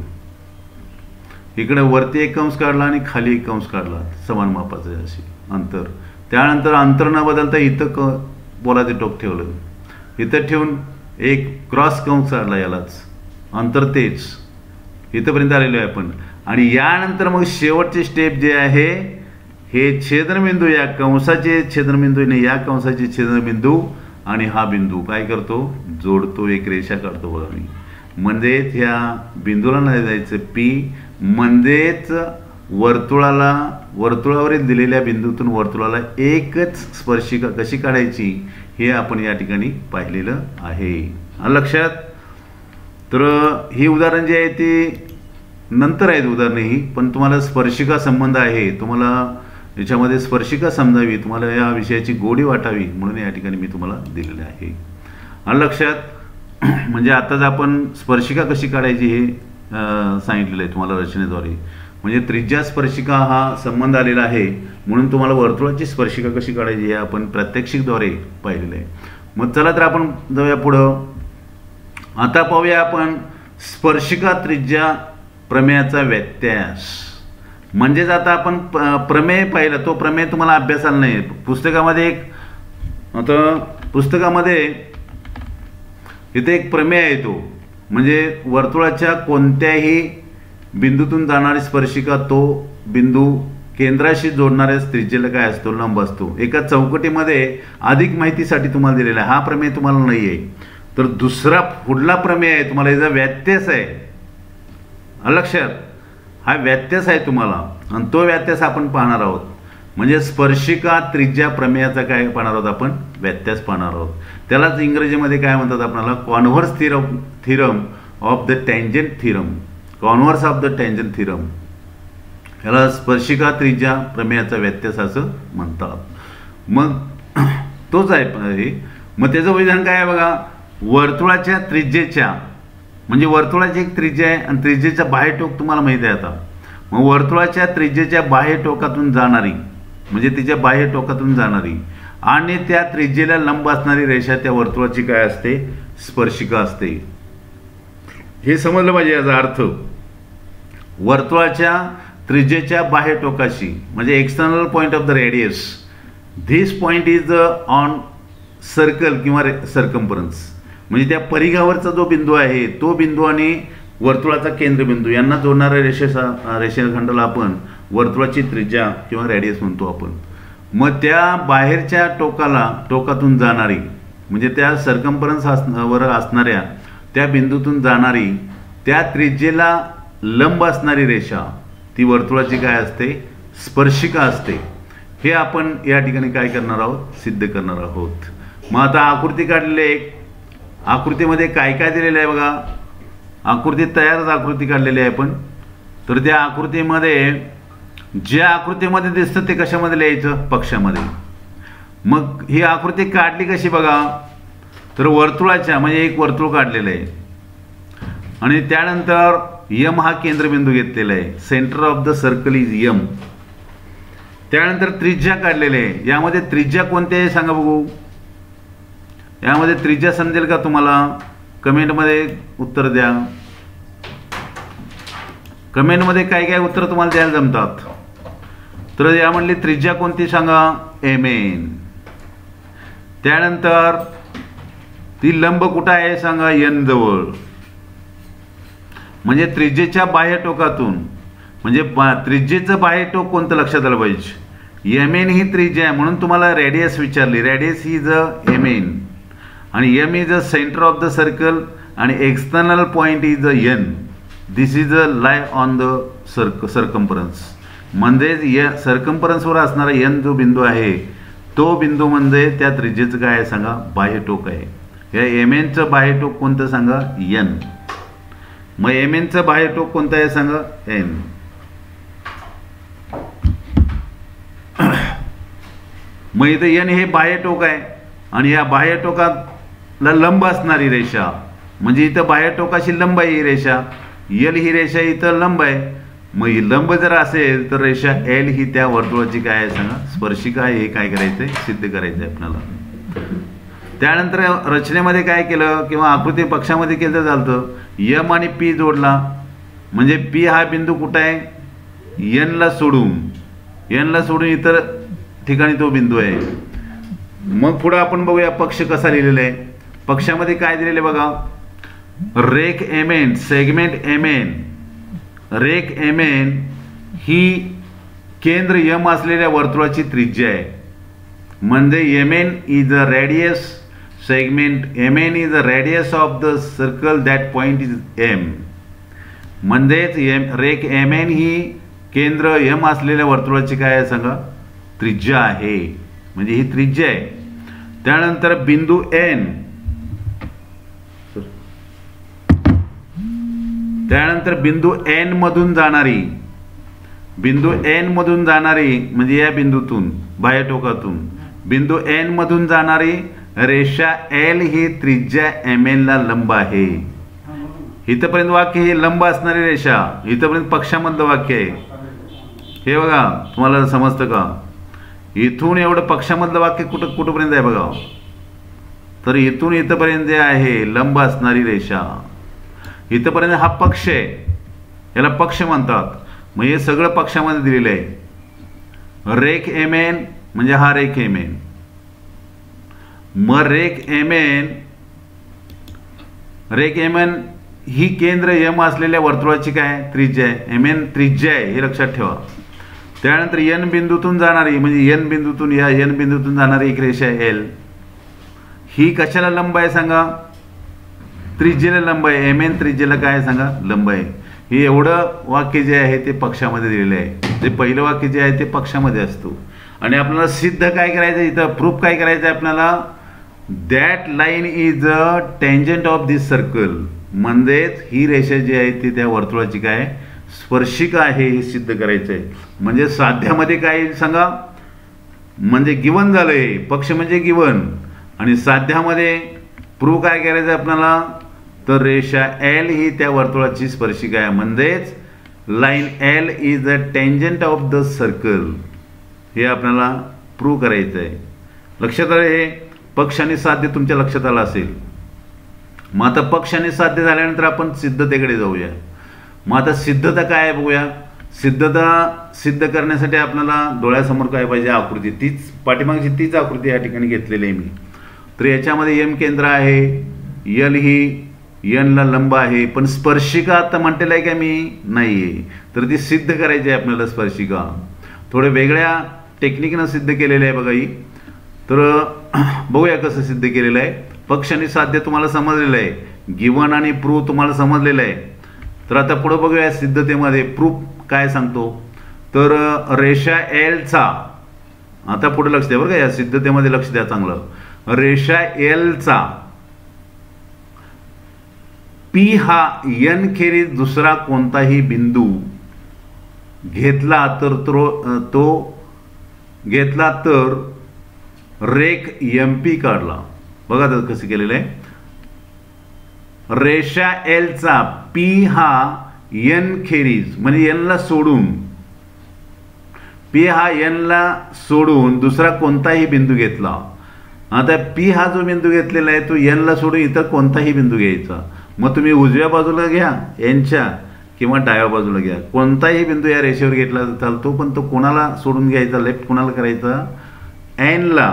इकडे वरती एक कंस काढला आणि खाली एक कंस काढला समान मापाचे असे अंतर. त्यानंतर अंतर न बदलता इथं पोलादी टोक ठेवलं. इथं ठेवून एक क्रॉस कंस काढला, यालाच अंतर तेच इथंपर्यंत आलेलो आहे आपण. आणि यानंतर मग शेवटची स्टेप जे आहे, हे छेदनबिंदू, या कंसाचे छेदनबिंदू नाही, या कंसाचे छेदनबिंदू आणि हा बिंदू काय करतो, जोडतो. एक रेषा काढतो बघा मी. म्हणजेच ह्या बिंदूला नाही जायचं पी, म्हणजेच वर्तुळावरील दिलेल्या बिंदूतून वर्तुळाला एकच स्पर्शिका कशी काढायची हे आपण या ठिकाणी पाहिलेलं आहे. लक्षात? तर ही उदाहरण जे आहे ते नंतर आहेत उदाहरणे ही, पण तुम्हाला स्पर्शिका संबंध आहे, तुम्हाला याच्यामध्ये स्पर्शिका समजावी, तुम्हाला या विषयाची गोडी वाटावी म्हणून या ठिकाणी मी तुम्हाला दिलेले आहे. लक्षात? म्हणजे आताच आपण स्पर्शिका कशी काढायची हे सांगितलेलं आहे तुम्हाला रचनेद्वारे. म्हणजे त्रिज्या स्पर्शिका हा संबंध आलेला आहे म्हणून तुम्हाला वर्तुळाची स्पर्शिका कशी काढायची हे आपण प्रात्यक्षिकद्वारे पाहिलेलं आहे. मग चला तर आपण जाऊया पुढं. आता पाहूया आपण स्पर्शिका त्रिज्या प्रमेयाचा व्यत्यास. म्हणजेच आता आपण प्रमेय पाहिलं, तो प्रमेय तुम्हाला अभ्यासाला नाही. पुस्तकामध्ये इथे एक प्रमेय आहे तो, म्हणजे वर्तुळाच्या कोणत्याही बिंदूतून जाणारी स्पर्शिका तो बिंदू केंद्राशी जोडणाऱ्या त्रिज्येला काय असतो, लंब असतो. एका चौकटीमध्ये अधिक माहितीसाठी तुम्हाला दिलेला आहे. हा प्रमेय तुम्हाला नाही आहे. तर दुसरा पुढला प्रमेय आहे तुम्हाला, याचा व्यत्यास आहे. लक्षात, हा व्यत्यास आहे तुम्हाला, आणि तो व्यत्यास आपण पाहणार आहोत. म्हणजे स्पर्शिका त्रिज्या प्रमेयाचा काय पाहणार आहोत आपण, व्यत्यास पाहणार आहोत. त्यालाच इंग्रजीमध्ये काय म्हणतात आपल्याला, converse theorem of the tangent theorem. Converse of the tangent theorem, याला स्पर्शिका त्रिज्या प्रमेयाचा व्यत्यास असं म्हणतात. मग तोच आहे. मग त्याचं विधान काय आहे बघा, वर्तुळाच्या त्रिज्येच्या, म्हणजे वर्तुळाची एक त्रिज्या आहे आणि त्रिज्येचा बाह्य टोक तुम्हाला माहिती आहे आता. मग वर्तुळाच्या त्रिज्येच्या बाह्य टोकातून जाणारी, म्हणजे तिच्या बाह्य टोकातून जाणारी आणि त्या त्रिज्येला लंब असणारी रेषा त्या वर्तुळाची काय असते, स्पर्शिका असते. हे समजलं पाहिजे याचा अर्थ. वर्तुळाच्या त्रिज्येच्या बाह्य टोकाशी, म्हणजे external point of the radius, this point is on circle किंवा सर्कम्फरन्स. म्हणजे त्या परिघावरचा जो बिंदू आहे तो बिंदू आणि वर्तुळाचा केंद्रबिंदू यांना जोडणाऱ्या रेषाखंडाला आपण वर्तुळाची त्रिज्या किंवा रेडियस म्हणतो आपण. मग त्या बाहेरच्या टोकातून जाणारी, म्हणजे त्या सर्कम्फरन्स वर असणाऱ्या त्या बिंदूतून जाणारी त्या त्रिज्येला लंब असणारी रेषा ती वर्तुळाची काय असते, स्पर्शिका असते. हे आपण या ठिकाणी काय करणार आहोत, सिद्ध करणार आहोत. मग आता आकृती काढलेली आहे. आकृतीमध्ये काय काय दिलेलं आहे बघा. आकृती तयारच आकृती काढलेली आहे आपण. तर त्या आकृतीमध्ये ज्या आकृतीमध्ये दिसतं ते कशामध्ये लिहायचं, पक्षामध्ये. मग ही आकृती काढली कशी बघा, तर वर्तुळाच्या, म्हणजे एक वर्तुळ काढलेलं आहे आणि त्यानंतर यम हा केंद्रबिंदू घेतलेला आहे. Centre of the circle is M. त्यानंतर त्रिज्या काढलेली आहे. यामध्ये त्रिज्या कोणत्या आहे सांगा बघू. यामध्ये त्रिज्या समजेल का तुम्हाला, कमेंटमध्ये उत्तर द्या. कमेंटमध्ये काय काय उत्तर तुम्हाला द्यायला जमतात. तर यामधली त्रिज्या कोणती सांगा, एमएन. त्यानंतर ती लंब कुठं आहे सांगा, एन जवळ. म्हणजे त्रिज्येच्या बाह्य टोकातून, म्हणजे त्रिज्येचं बाह्य टोक कोणतं लक्षात आलं पाहिजे. एमएन ही त्रिज्या आहे म्हणून तुम्हाला रेडियस विचारली. रेडियस इज अ एमएन आणि M is a centre of the circle आणि external point is a N. This is a lie on the circumference. म्हणजेच सर्कम्फरन्सवर असणारा एन जो बिंदू आहे तो बिंदू म्हणजे त्या त्रिज्येचं काय आहे सांगा, बाह्य टोक आहे. या एमएनचं बाह्य टोक कोणतं सांगा, एन. मग एमएनचं बाह्य टोक कोणतं आहे सांगा, एन. मग इथं एन हे बाह्य टोक आहे आणि या बाह्य टोकाला लंब असणारी रेषा, म्हणजे इथं बाह्य टोकाशी लंब आहे ही रेषा. एल ही रेषा इथं लंब आहे. मग ही लंब जर असेल तर रेषा एल ही त्या वर्तुळाची काय आहे सांगा, स्पर्शिका आहे. हे काय करायचंय, सिद्ध करायचंय आपल्याला. त्यानंतर रचनेमध्ये काय केलं किंवा आकृती पक्षामध्ये केलं चालतं, यम आणि पी जोडला. म्हणजे पी हा बिंदू कुठं आहे, एनला सोडून इतर ठिकाणी तो बिंदू आहे. मग पुढे आपण बघूया पक्ष कसा लिहिलेला आहे. पक्षामध्ये काय दिलेले बघा, रेख एमएन, सेगमेंट एमएन. रेख एमएन ही केंद्र यम असलेल्या वर्तुळाची त्रिज्या आहे. म्हणजे MN is a radius, segment MN is a radius of the circle that point is M. म्हणजेच रेख एमएन ही केंद्र यम असलेल्या वर्तुळाची काय आहे सांगा, त्रिज्या आहे. म्हणजे ही त्रिज्या आहे. त्यानंतर बिंदू एन, त्यानंतर बिंदू एन मधून जाणारी, म्हणजे या बिंदूतून बाह्य टोकातून बिंदू एन मधून जाणारी रेषा एल ही त्रिज्या एम एन ला लंब आहे. इथपर्यंत वाक्य हे लंब असणारी रेषा, इथपर्यंत पक्षामधलं वाक्य आहे. हे बघा तुम्हाला समजतं का. इथून एवढं पक्षामधलं वाक्य कुठपर्यंत आहे बघा. तर इथून इथपर्यंत जे आहे लंब असणारी रेषा, इथपर्यंत हा पक्ष आहे, याला पक्ष म्हणतात. मग हे सगळं पक्षामध्ये दिलेलं आहे. रेख एम एन म्हणजे हा रेख एम एन. मग रेख एम एन रेख एम एन ही केंद्र एम असलेल्या वर्तुळाची काय त्रिज्या आहे, एम एन त्रिज्या आहे हे लक्षात ठेवा. त्यानंतर एन बिंदूतून जाणारी म्हणजे एन बिंदूतून या एन बिंदूतून जाणारी एक रेषा आहे एल. ही कशाला लंब आहे सांगा, त्रिज्येला लंब आहे. एम एन त्रिज्येला काय सांगा लंब आहे. हे एवढं वाक्य जे आहे ते पक्षामध्ये दिलेलं आहे. जे पहिलं वाक्य जे आहे ते पक्षामध्ये असतो. आणि आपल्याला सिद्ध काय करायचं इथं प्रूफ काय करायचं आहे आपल्याला, that line is a tangent of this circle. म्हणजेच ही रेषा जी आहे ती त्या वर्तुळाची काय स्पर्शिका आहे हे सिद्ध करायचं आहे. म्हणजे साध्यामध्ये काय सांगा, म्हणजे गिवन झालं आहे, पक्ष म्हणजे गिवन. आणि साध्यामध्ये प्रूफ काय करायचं आपल्याला, तर रेषा एल ही त्या वर्तुळाची स्पर्शिका आहे. म्हणजेच line L is a tangent of the circle हे आपल्याला प्रूव्ह करायचं आहे. लक्षात आलं, हे पक्ष आणि साध्य तुमच्या लक्षात आलं असेल. मग आता पक्ष आणि साध्य झाल्यानंतर आपण सिद्धतेकडे जाऊया. मग आता सिद्धता काय आहे बघूया. सिद्धता सिद्ध करण्यासाठी आपल्याला डोळ्यासमोर काय पाहिजे, आकृती. तीच पाठीमागची तीच आकृती या ठिकाणी घेतलेली आहे मी. तर याच्यामध्ये एम केंद्र आहे, यल ही एनला लंब आहे, पण स्पर्शिका आता म्हटलेलं आहे का मी नाही आहे. तर ती सिद्ध करायची आहे आपल्याला स्पर्शिका. थोड्या वेगळ्या टेक्निकनं सिद्ध केलेलं आहे बघा ही. तर बघूया कसं सिद्ध केलेलं आहे. पक्ष आणि साध्य तुम्हाला समजलेलं आहे, गिवन आणि प्रूफ तुम्हाला समजलेलं आहे. तर आता पुढे बघूया सिद्धतेमध्ये प्रूफ काय सांगतो. तर रेषा एलचा, आता पुढे लक्ष द्या बरं का, या सिद्धतेमध्ये लक्ष द्या चांगलं. रेषा एलचा पी हा एन खेरीज दुसरा कोणताही बिंदू घेतला तर तो घेतला तर रेख एम पी काढला. बघा तर कसं केलेलं आहे. रेषा एलचा पी हा एन खेरीज म्हणजे एनला सोडून, पी हा एनला सोडून दुसरा कोणताही बिंदू घेतला. आता पी हा जो बिंदू घेतलेला आहे तो एनला सोडून इतर कोणताही बिंदू घ्यायचा. मग तुम्ही उजव्या बाजूला घ्या एनच्या किंवा डाव्या बाजूला घ्या, कोणताही बिंदू या रेषेवर घेतला चालतो. पण तो कोणाला सोडून घ्यायचा, लेफ्ट कोणाला करायचा, एनला.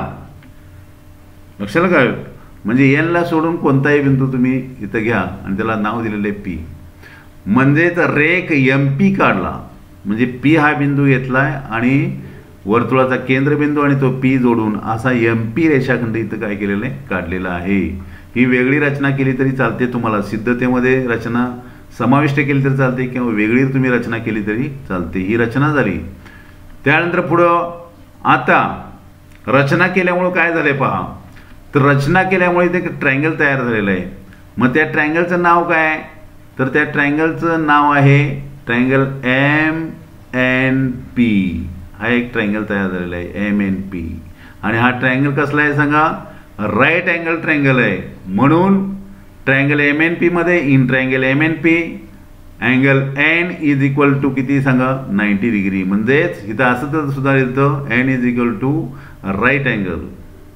लक्षात काय, म्हणजे एनला सोडून कोणताही बिंदू तुम्ही इथं घ्या आणि त्याला नाव दिलेलं आहे पी. म्हणजेच रेख एम पी काढला. म्हणजे पी हा बिंदू घेतलाय आणि वर्तुळाचा केंद्रबिंदू आणि तो पी जोडून असा एम पी रेषाखंड इथं काय केलेलं आहे काढलेला आहे. ही वेगळी रचना केली तरी चालते, तुम्हाला सिद्धतेमध्ये रचना समाविष्ट केली तरी चालते किंवा वेगळी तुम्ही रचना केली तरी चालते. ही रचना झाली. त्यानंतर पुढं आता रचना केल्यामुळं काय झालंय पहा. तर रचना केल्यामुळे इथे ट्रायंगल तयार झालेलं आहे. मग त्या ट्रायंगलचं नाव काय, तर त्या ट्रायंगलचं नाव आहे ट्रायंगल एम एन पी. हा एक ट्रायंगल तयार झालेला आहे एम एन पी. आणि हा ट्रायंगल कसला आहे सांगा, राईट अँगल ट्रायंगल आहे. म्हणून ट्रायंगल एम एन पी मध्ये in triangle M N P angle N is equal to किती सांगा 90 डिग्री. म्हणजेच इथं असं तर सुद्धा येतं N is equal to right angle.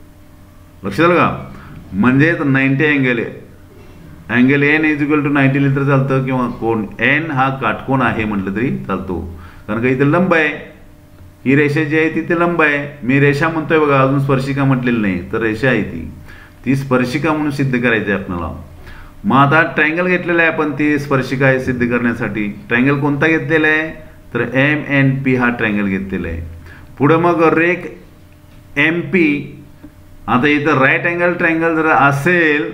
लक्षात आलं का, म्हणजेच 90 अँगल आहे. Angle N is equal to 90 लिहिलं तर चालतं किंवा कोण एन हा काटकोन आहे म्हटलं तरी चालतो. कारण का इथं लंब आहे, ही रेषा जी आहे ती लंब आहे. मी रेषा म्हणतोय बघा, अजून स्पर्शिका म्हटलेली नाही, तर रेषा आहे ती स्पर्शिका म्हणून सिद्ध करायची आहे आपल्याला. मग आता ट्रायंगल घेतलेला आहे आपण, ती स्पर्शिका आहे सिद्ध करण्यासाठी. ट्रायंगल कोणता घेतलेला आहे, तर एम एन पी हा ट्रायंगल घेतलेला आहे. पुढं मग रेख एम पी. आता इथं राईट अँगल ट्रायंगल जर असेल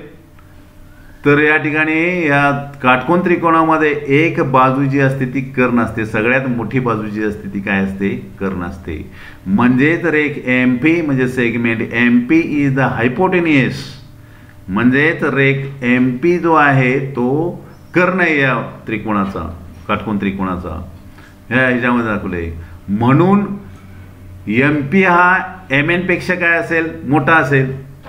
तर या ठिकाणी या काटकोन त्रिकोणामध्ये एक बाजू जी असते ती कर्ण असते, सगळ्यात मोठी बाजू जी असते ती काय असते, कर्ण असते. म्हणजेच रेख एम पी म्हणजे segment M P is the hypotenuse. म्हणजेच रेख एम पी जो आहे तो कर्ण आहे या त्रिकोणाचा, काटकोन त्रिकोणाचा. ह्याच्यामध्ये दाखवलंय. म्हणून एम पी हा एम एन पेक्षा काय असेल, मोठा असेल.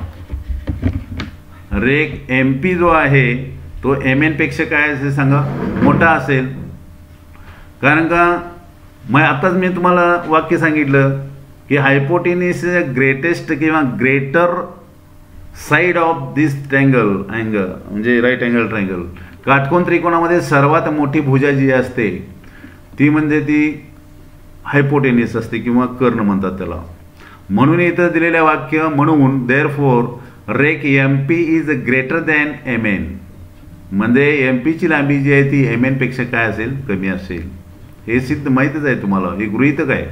रेख एम पी जो आहे तो एम एन पेक्षा काय असेल सांगा, मोठा असेल. कारण का मग आताच मी तुम्हाला वाक्य सांगितलं की हायपोटेनियस इज द ग्रेटेस्ट किंवा greater side of this triangle angle म्हणजे राईट अँगल ट्रायंगल. काटकोन त्रिकोणामध्ये सर्वात मोठी भुजा जी असते ती म्हणजे ती हायपोटेनियस असते किंवा कर्ण म्हणतात त्याला. म्हणून इथं दिलेलं वाक्य, म्हणून देअरफॉर रेख M P is greater than M N. म्हणजे एम पीची लांबी जी आहे ती एम एन पेक्षा काय असेल, कमी असेल. हे सिद्ध माहीतच आहे तुम्हाला, हे गृहीतक आहे.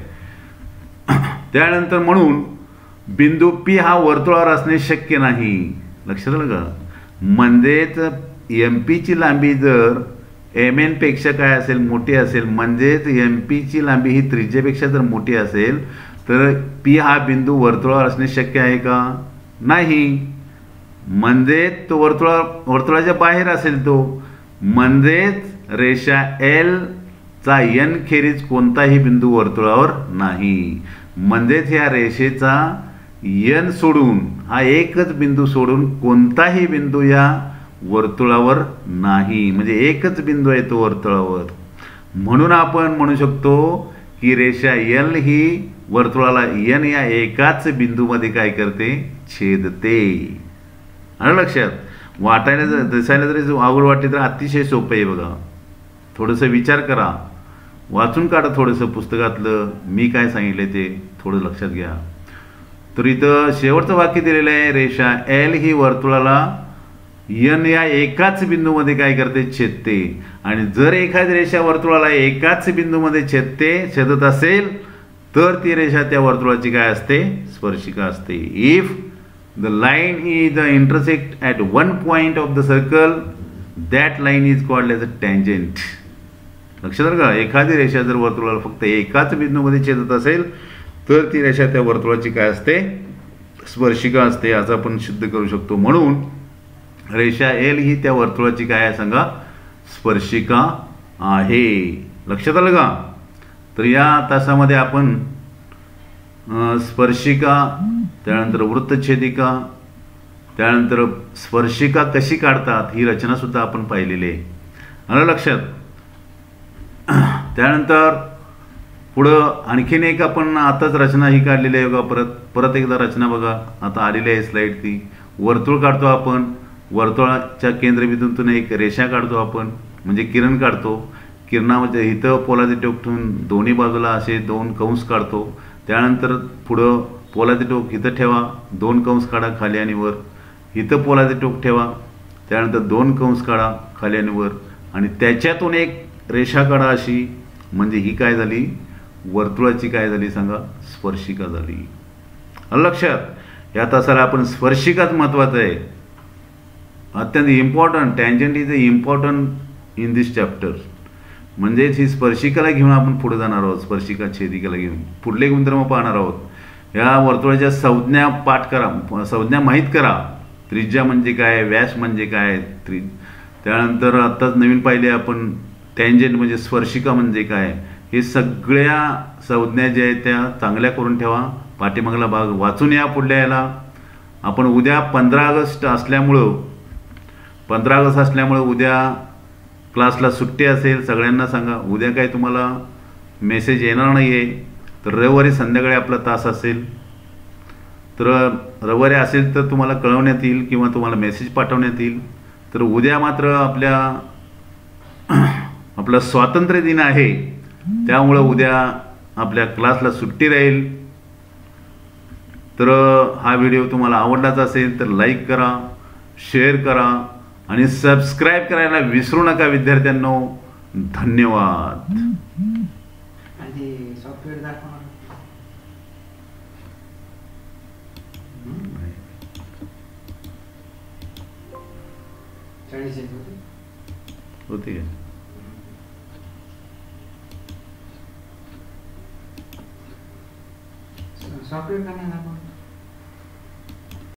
त्यानंतर म्हणून बिंदू पी हा वर्तुळावर असणे शक्य नाही. लक्षात आलं का? म्हणजेच एम पीची लांबी जर एम एन पेक्षा काय असेल, मोठी असेल, म्हणजेच एम पीची लांबी ही त्रिज्येपेक्षा जर मोठी असेल तर पी हा बिंदू वर्तुळावर असणे शक्य आहे का? नाही. म्हणजे तो वर्तुळाच्या बाहेर असेल तो. म्हणजेच रेषा एल चा एन खेरीज कोणताही बिंदू वर्तुळावर नाही. म्हणजेच या रेषेचा एन सोडून, हा एकच बिंदू सोडून कोणताही बिंदू या वर्तुळावर नाही. म्हणजे एकच बिंदू आहे तो वर्तुळावर. म्हणून आपण म्हणू शकतो की रेषा एल ही वर्तुळाला एन या एकाच बिंदूमध्ये काय करते, छेदते. आलं लक्षात? वाटायला दिसायला जरी अवघड वाटते तर अतिशय सोपं आहे बघा. थोडंसं विचार करा, वाचून काढा थोडंसं पुस्तकातलं, मी काय सांगितलं ते थोडं लक्षात घ्या. तर इथं शेवटचं वाक्य दिलेलं आहे, रेषा एल ही वर्तुळाला एन या एकाच बिंदूमध्ये काय करते, छेदते. आणि जर एखादी रेषा वर्तुळाला एकाच बिंदूमध्ये छेदत असेल तर ती रेषा त्या वर्तुळाची काय असते, स्पर्शिका असते. If the line is the intersect at one point of the circle, that line is called as a tangent. लक्षात आलं का? एखादी रेषा जर वर्तुळाला फक्त एकाच बिंदूमध्ये छेदत असेल तर ती रेषा त्या वर्तुळाची काय असते, स्पर्शिका असते. असं आपण सिद्ध करू शकतो. म्हणून रेषा एल ही त्या वर्तुळाची काय आहे सांगा, स्पर्शिका आहे. लक्षात आलं का? तर या तासामध्ये आपण स्पर्शिका, त्यानंतर वृत्तछेदिका, त्यानंतर स्पर्शिका कशी काढतात ही रचना सुद्धा आपण पाहिलेली आहे. आलं लक्षात? त्यानंतर पुढं आणखीन एक आपण आताच रचना ही काढलेली आहे बघा. परत एकदा रचना बघा, आता आलेली आहे स्लाईड ती. वर्तुळ काढतो आपण, वर्तुळाच्या केंद्रबिंदूतून एक रेषा काढतो आपण, म्हणजे किरण काढतो. किरणामध्ये इथं पोलादी टोक ठेवून दोन्ही बाजूला असे दोन कंस काढतो. त्यानंतर पुढं पोलादी टोक इथं ठेवा, दोन कंस काढा खाली आणि वर. इथं पोलादी टोक ठेवा, त्यानंतर दोन कंस काढा खाली आणि वर, आणि त्याच्यातून एक रेषा काढा अशी. म्हणजे ही काय झाली, वर्तुळाची काय झाली सांगा, स्पर्शिका झाली. लक्षात? या तासाला आपण स्पर्शिकाच महत्त्वाचं आहे, अत्यंत important. Tangent is important in this chapter. म्हणजेच ही स्पर्शिकाला घेऊन आपण पुढे जाणार आहोत. स्पर्शिका छेदिकाला घेऊन पुढले गुणधर्म पाहणार आहोत. या वर्तुळाच्या संज्ञा पाठ करा, संज्ञा माहीत करा. त्रिज्या म्हणजे काय, व्यास म्हणजे काय, त्यानंतर आत्ताच नवीन पाहिले आपण टँजंट म्हणजे स्पर्शिका म्हणजे काय. हे सगळ्या संज्ञा ज्या आहेत त्या चांगल्या करून ठेवा. पाठीमागला भाग वाचून या. पुढल्या याला आपण उद्या 15 ऑगस्ट असल्यामुळे उद्या क्लासला सुट्टी असेल. सगळ्यांना सांगा उद्या काय तुम्हाला मेसेज येणार नाही आहे. तर रविवारी संध्याकाळी आपला तास असेल, तर रविवारी असेल तर तुम्हाला कळवण्यात येईल किंवा तुम्हाला मेसेज पाठवण्यात येईल. तर उद्या मात्र आपला स्वातंत्र्य दिन आहे, त्यामुळं उद्या आपल्या क्लासला सुट्टी राहील. तर हा व्हिडिओ तुम्हाला आवडलाच असेल तर लाईक करा, शेअर करा आणि सबस्क्राईब करायला विसरू नका विद्यार्थ्यांनो. धन्यवाद. सॉफ्टवेअर दाखवा. होते सॉफ्टवेअर का नाही दाखवा.